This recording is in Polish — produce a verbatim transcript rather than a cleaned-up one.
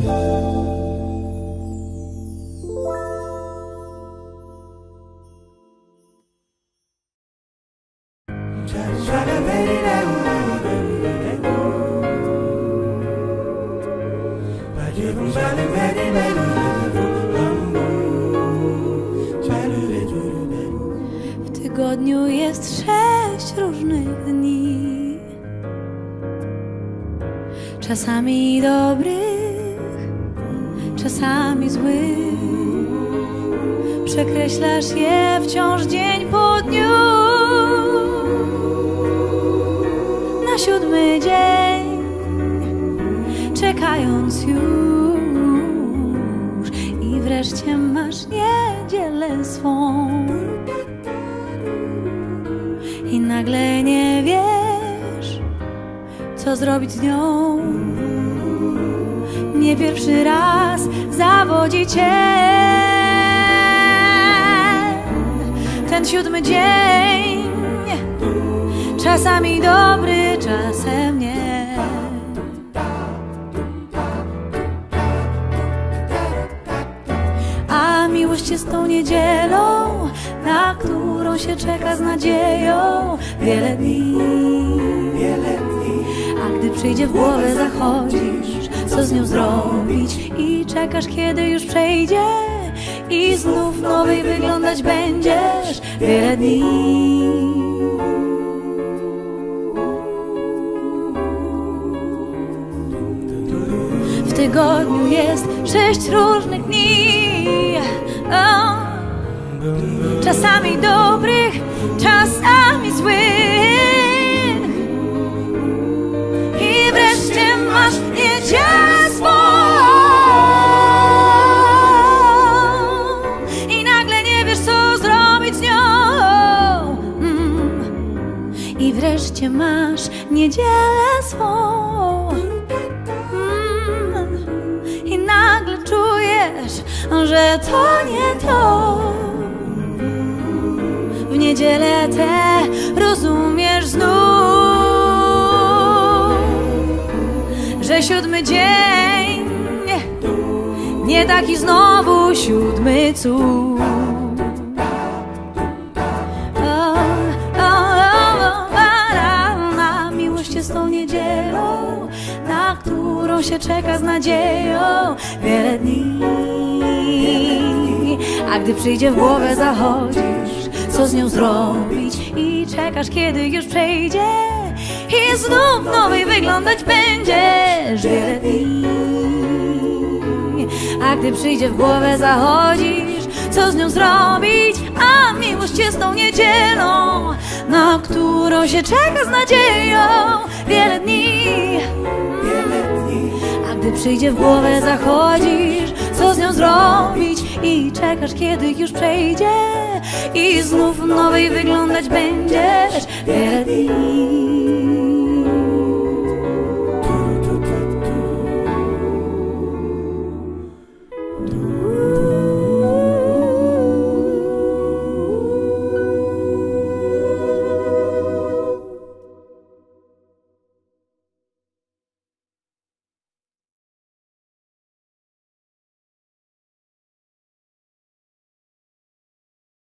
W tygodniu jest sześć różnych dni, czasami dobrych, czasami złych. Przekreślasz je wciąż dzień po dniu. Na siódmy dzień, czekając już, i wreszcie masz niedzielę swą. I nagle nie wiesz, co zrobić z nią. Nie pierwszy raz zawodzi cię ten siódmy dzień, czasami dobry, czasem nie. A miłość jest tą niedzielą, na którą się czeka z nadzieją wiele dni. A gdy przyjdzie w głowę, zachodzisz, co z nią zrobić, i czekasz, kiedy już przejdzie, i znów nowej wyglądać będziesz wiele dni. W tygodniu jest sześć różnych dni, o, czasami dobrych, czasami złych. I wreszcie masz niedzielę swą. I nagle nie wiesz, co zrobić z nią. mm. I wreszcie masz niedzielę swą. I nagle czujesz, że to nie to. W niedzielę tę rozumiesz znów, że siódmy dzień nie taki znowu siódmy cud. O, o, o, a miłość jest tą niedzielą, na którą się czeka z nadzieją wiele dni. A gdy przyjdzie w głowę, zachodzisz, co z nią zrobić, i czekasz, kiedy już przejdzie, i znów nowej wyglądać będziesz wiele dni. A gdy przyjdzie w głowę, zachodzisz, co z nią zrobić, a miłość jest tą niedzielą, na którą się czeka z nadzieją wiele dni. A gdy przyjdzie w głowę, zachodzisz, co z nią zrobić, i czekasz, kiedy już przejdzie, i znów nowej wyglądać będziesz wiele dni.